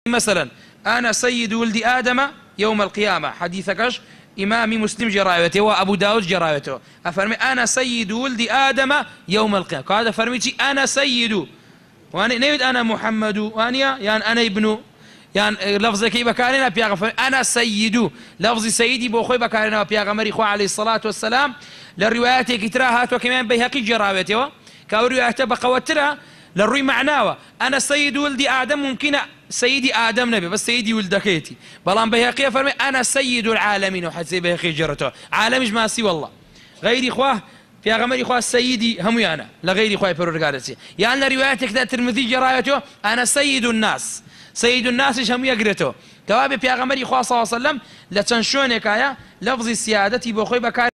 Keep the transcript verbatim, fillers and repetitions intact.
مثلا أنا سيد ولد آدم يوم القيامة، حديثكش إمامي مسلم جرايته وأبو داود جرايته، أفرمي أنا سيد ولد آدم يوم القيامة. هذا فرميتي أنا سيد، وأنا نيد أنا محمد، وأنا يعني أنا ابن، يعني لفظ كي بكارنا بيغفر أنا سيد، لفظ سيدي بوخي بكارنا بيغمر إخوة عليه الصلاة والسلام. للروايات كتراها وكمان بيهقي جرايته كوروايات بقوترها للروي معناوة أنا سيد ولد آدم، ممكن سيدي آدم نبي بس سيدي ولدكيتي، بلان بيهقي فرمي أنا سيد العالمين، وحد سي بيهقي جرته عالمش ما سوى الله غير إخوة في أغمر إخوة سيدي هم أنا لغير إخوة برورقارتي. يعني رواياتك ذا الترمذي جرايته أنا سيد الناس، سيد الناس هم يقرته كوابي في أغمر إخوة صلى الله عليه وسلم لتنشونك يا لفظ السيادة بخوي بكار